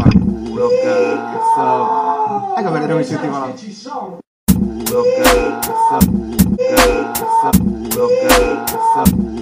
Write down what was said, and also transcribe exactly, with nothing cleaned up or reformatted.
Culo cazzo. Ecco per dove ci sentivano. Culo cazzo. Cazzo. Culo cazzo.